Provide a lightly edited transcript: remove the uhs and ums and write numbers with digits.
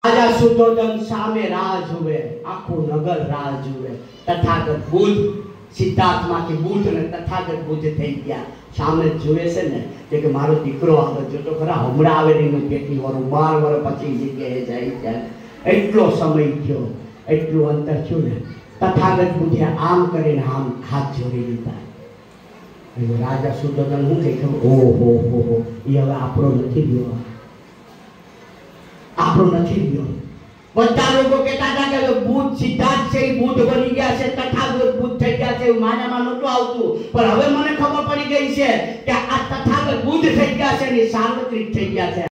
રાજા સુધોધન સામે રાહ જુએ, આખું નગર રાહ જુએ। તથાગત બુદ્ધ સિદ્ધાર્થમાંથી બુદ્ધ અને તથાગત બુદ્ધ થઈ ગયા। સામે જુએ છે ને કે મારો દીકરો આવે, જો તો ખરા હમણાં આવે એનું કેટલી વાર 12 વર્ષ પછી જગ્યાએ જાય ત્યારે એટલો સમય થયો, એટલું અંતર થયું ને। તથાગત બુદ્ધે આમ કરીને આમ હાથ જોડી લીધા। રાજા સુધોધન હું કહે ઓહો હો હો, એ હવે આપણો નથી ગયો, આપણો નથી ગયો। બધા લોકો કહેતા હતા કે બુદ્ધ સિદ્ધાર્થ છે એ બુદ્ધ બની ગયા છે, તથાગત બુદ્ધ થઈ ગયા છે, માનામાં નહોતું આવતું। પણ હવે મને ખબર પડી ગઈ છે કે આ તથાગત બુદ્ધ થઈ ગયા છે ને સાર્વત્રિક થઈ ગયા છે।